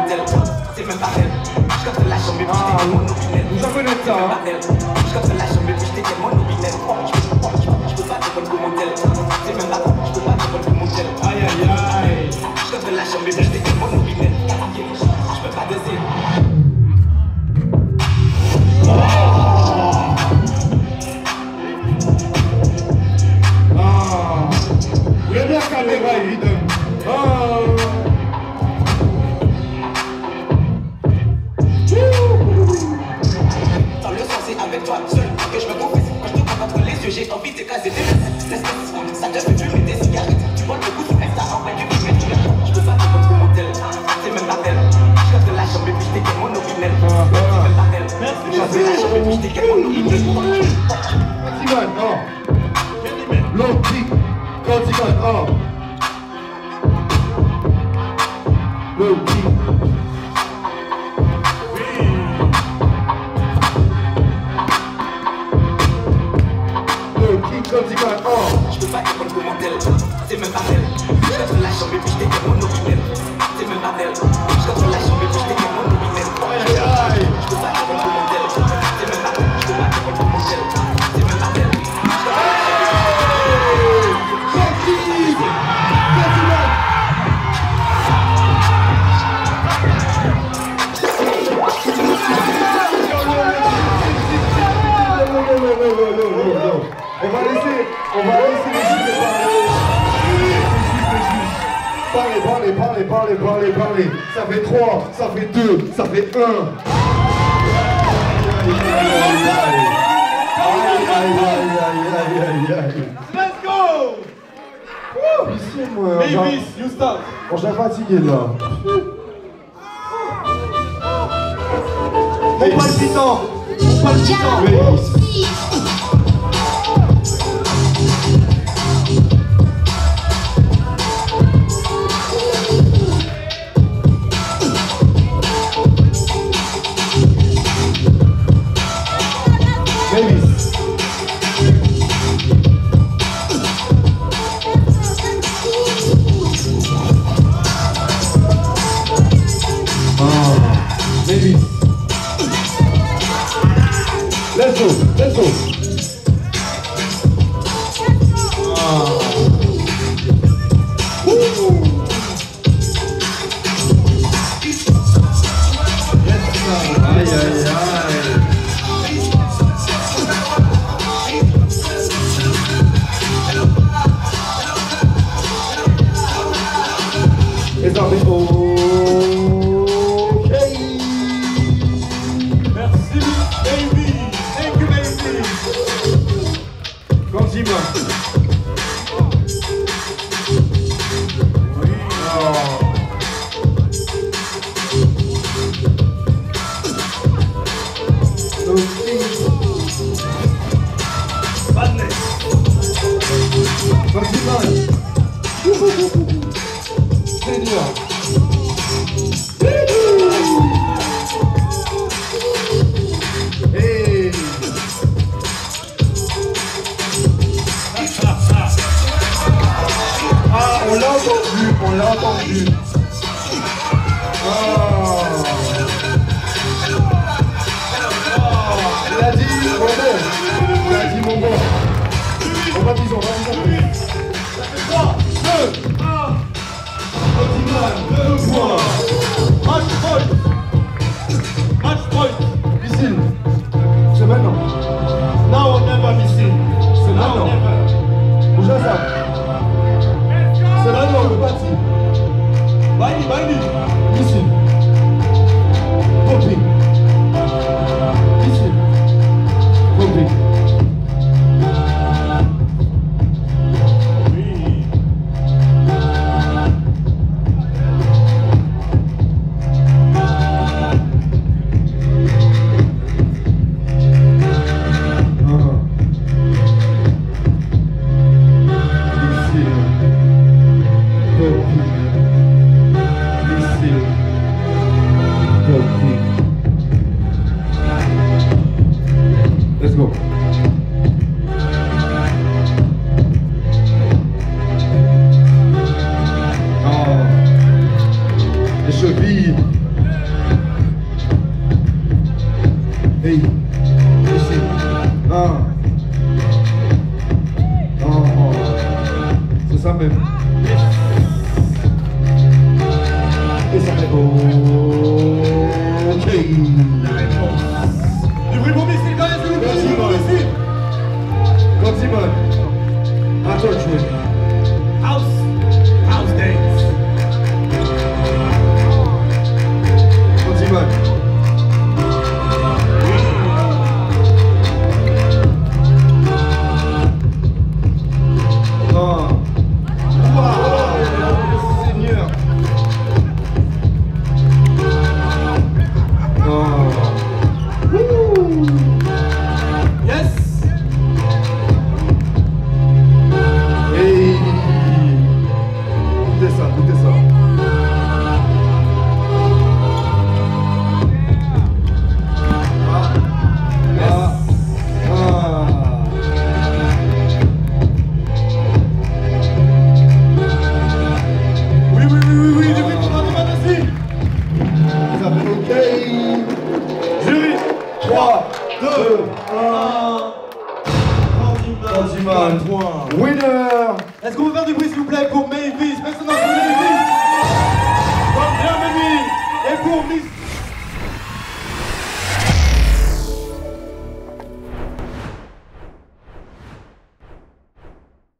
C'est même pas elle. Je comme la chambre, mais j'étais monopinel. Vous en connaissez ça, hein? Je comme la chambre, mais j'étais monopinel. Je peux pas te prendre comme modèle. C'est même pas je peux pas te prendre comme modèle. Aïe aïe aïe. Je comme la chambre, mais j'étais monopinel. Je peux pas te dire. Vous voulez bien caméra, évidemment. Dans le sens, c'est avec toi seul que je me confesse. Quand je te vois entre les yeux, j'ai envie de caser des fesses. Ça te fait fumer des cigarettes. Tu voles le goût, tu restes à en du business. Je peux pas te prendre comme modèle. C'est même pas elle. Je comme de la chambre, mais j'étais qu'elle monopinel. C'est même pas elle. Je comme de la chambre, mais j'étais qu'elle monopinel. CANDYMAN, oh. L'optique, CANDYMAN, oh. L'optique. CANDYMAN, oh. Je peux pas te prendre comme modèle. C'est même pas elle. Je comme de la chambre, mais j'étais qu'elle monopinel. C'est même pas elle. Je comme de la chambre, mais j'étais qu'elle monopinel. Aïe aïe. Je peux pas te prendre comme modèle. C'est même pas elle. Je peux pas te prendre comme modèle. C'est même pas elle. On va laisser les juges parler. Ça fait 3, ça fait 2, ça fait 1. Aïe. Let's go! Ici, moi. MAYVIS, you start. On s'est fatigué là. Mon palpitant. MAYVIS. Let's go. Les armées, merci, baby. Thank you, baby. CANDYMAN. Oui. Badness. CANDYMAN. Seigneur. Hey. Ah, on l'a entendu. Il a dit mon bon. On va disons. Ça fait 3, 2, 1. CANDYMAN, 2 points. Match point. Missile. C'est maintenant. Now or never, missile. C'est maintenant. Bouge ça. C'est maintenant le parti. Baini. Missile. Copie. Missile. Copie. Let's go. Les chevilles. Et ça fait OK.